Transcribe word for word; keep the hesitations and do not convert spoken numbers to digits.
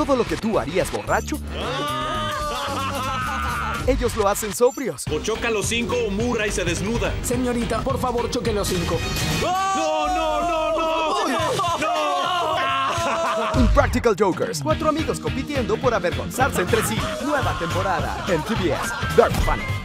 Todo lo que tú harías borracho, ellos lo hacen sobrios. O choca los cinco o Murray se desnuda. Señorita, por favor, choque los cinco. ¡No, no, no, no! ¡No! Impractical Jokers. Cuatro amigos compitiendo por avergonzarse entre sí. Nueva temporada en T V S. Dark Funny.